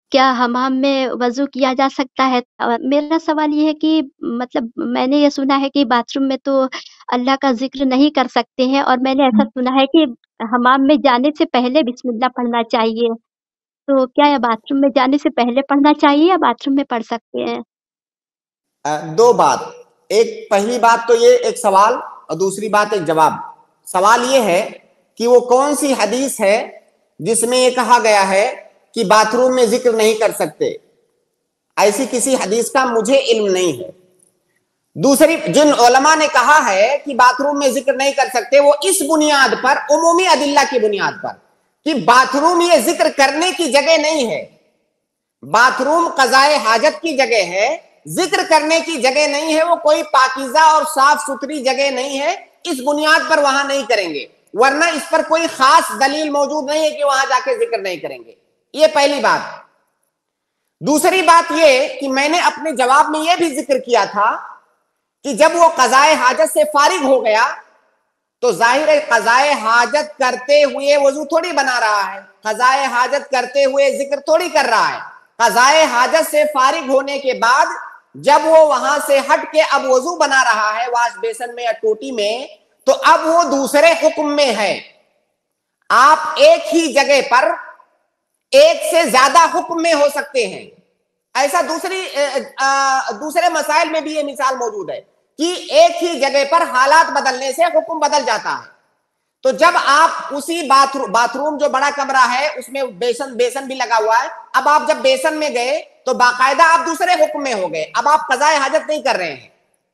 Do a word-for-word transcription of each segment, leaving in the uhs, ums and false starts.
کیا حمام میں وضو کیا جا سکتا ہے؟ اور میرا سوال یہ ہے کہ مطلب میں نے یہ سنا ہے کہ باتھ روم میں تو اللہ کا ذکر نہیں کر سکتے ہیں، اور میں نے ایسا سنا ہے کہ حمام میں جانے سے پہلے بسم اللہ پڑھنا چاہیے، تو کیا یہ باتھ روم میں جانے سے پہلے پڑھنا چاہیے یا باتھ روم میں پڑھ سکتے ہیں؟ دو بات، ایک پہلی بات تو یہ ایک سوال اور دوسری بات ایک جواب۔ سوال یہ ہے کہ وہ کون سی حدیث ہے جس میں یہ کہا گیا ہے کہ باتھ روم میں ذکر نہیں کر سکتے؟ ایسی کسی حدیث کا مجھے علم نہیں ہے۔ دوسری، جن علماء نے کہا ہے کہ باتھ روم میں ذکر نہیں کر سکتے، وہ اس بنیاد پر، عمومی ادلہ کی بنیاد پر، کہ باتھ روم یہ ذکر کرنے کی جگہ نہیں ہے، باتھ روم قضائے حاجت کی جگہ ہے، ذکر کرنے کی جگہ نہیں ہے، وہ کوئی پاکیزہ اور صاف ستھری جگہ نہیں ہے، اس بنیاد پر وہاں نہیں کریں گے، ورنہ اس پر کوئی خاص دلیل موجود نہیں ہے کہ وہاں جا کے ذکر نہیں کریں گے۔ یہ پہلی بات۔ دوسری بات یہ کہ میں نے اپنے جواب میں یہ بھی ذکر کیا تھا کہ جب وہ قضائے حاجت سے فارغ ہو گیا تو ظاہر ہے قضائے حاجت کرتے ہوئے وضو تھوڑی بنا رہا ہے، قضائے حاجت کرتے ہوئے ذکر تھوڑی کر رہا ہے۔ قضائے حاجت سے فارغ ہونے کے بعد جب وہ وہاں سے ہٹ کے اب وضو بنا رہا ہے واش بیسن میں یا ٹوٹی میں، تو اب وہ دوسرے حکم میں ہے۔ آپ ایک ہی جگہ پر ایک سے زیادہ حکم میں ہو سکتے ہیں، ایسا دوسری دوسرے مسائل میں بھی یہ مثال موجود ہے کہ ایک ہی جگہ پر حالات بدلنے سے حکم بدل جاتا ہے۔ تو جب آپ اسی باتھ روم جو بڑا کمرہ ہے اس میں بیسن بیسن بھی لگا ہوا ہے، اب آپ جب بیسن میں گئے تو باقاعدہ آپ دوسرے حکم میں ہو گئے، اب آپ قضائے حاجت نہیں کر رہے ہیں،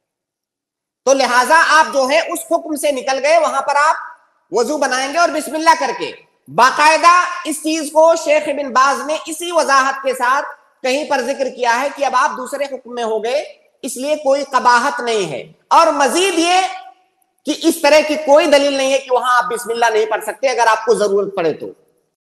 تو لہٰذا آپ جو ہے اس حکم سے نکل گئے، وہاں پر آپ وضو بنائیں گے اور بسم اللہ کر کے۔ باقاعدہ اس چیز کو شیخ ابن باز نے اسی وضاحت کے ساتھ کہیں پر ذکر کیا ہے کہ اب آپ دوسرے حکم میں ہو گئے، اس لیے کوئی قباحت نہیں ہے۔ اور مزید یہ کہ اس طرح کی کوئی دلیل نہیں ہے کہ وہاں آپ بسم اللہ نہیں پڑھ سکتے اگر آپ کو ضرورت پڑے تو۔